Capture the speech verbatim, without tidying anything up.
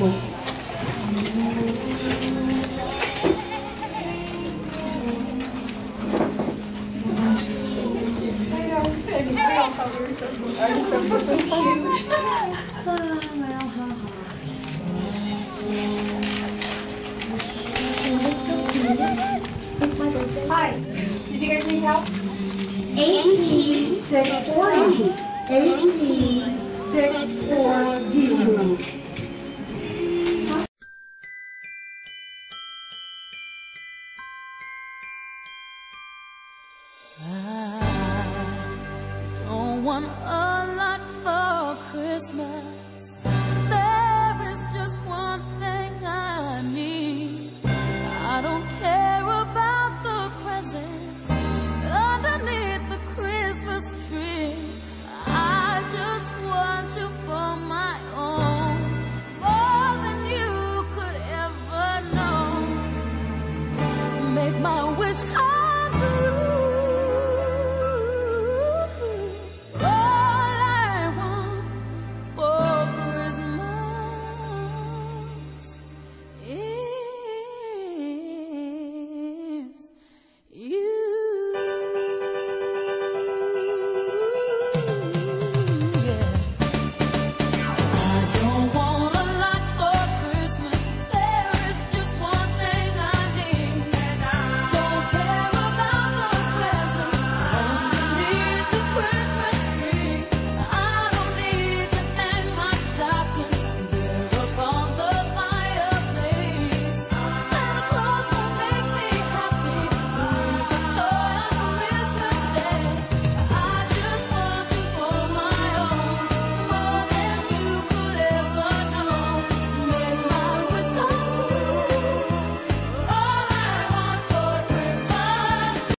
beautiful. Are so, so cute. Oh, well, ha ha. Let's go, please. It's my birthday. Hi. Did you guys need help? eighteen six forty. eighteen six forty. I don't want